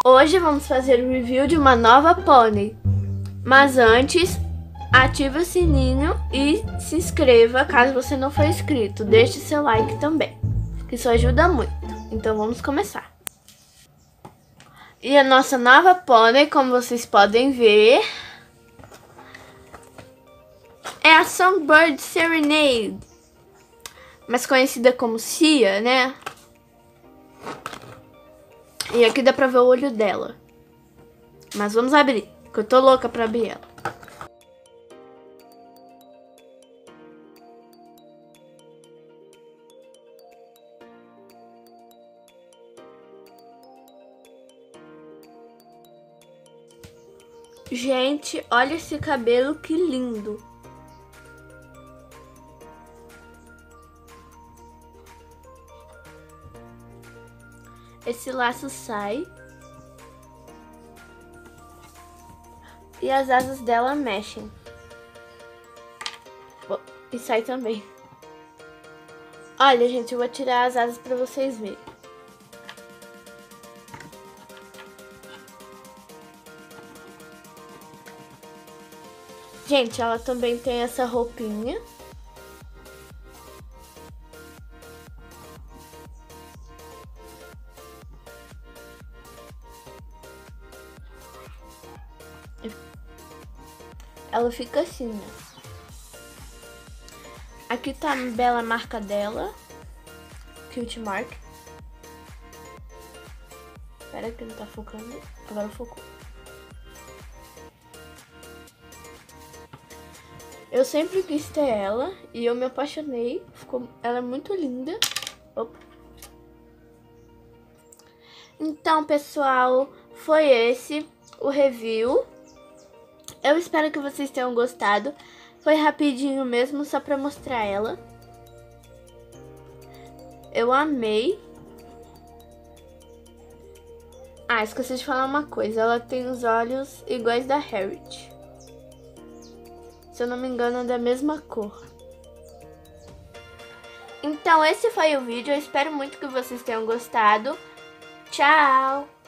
Hoje vamos fazer o review de uma nova pônei. Mas antes, ative o sininho e se inscreva caso você não for inscrito. Deixe seu like também, que isso ajuda muito. Então vamos começar. E a nossa nova pônei, como vocês podem ver, é a Songbird Serenade, mais conhecida como Cia, né? E aqui dá pra ver o olho dela. Mas vamos abrir, porque eu tô louca pra abrir ela. Gente, olha esse cabelo, que lindo. Esse laço sai. E as asas dela mexem. E sai também. Olha, gente, eu vou tirar as asas pra vocês verem. Gente, ela também tem essa roupinha. Ela fica assim, né? Aqui tá a bela marca dela. Cute Mark. Espera que não tá focando. Agora focou. Eu sempre quis ter ela e eu me apaixonei. Ela é muito linda. Opa. Então, pessoal, foi esse o review. Eu espero que vocês tenham gostado. Foi rapidinho mesmo, só pra mostrar ela. Eu amei. Ah, esqueci de falar uma coisa. Ela tem os olhos iguais da Harriet. Se eu não me engano, é da mesma cor. Então, esse foi o vídeo. Eu espero muito que vocês tenham gostado. Tchau!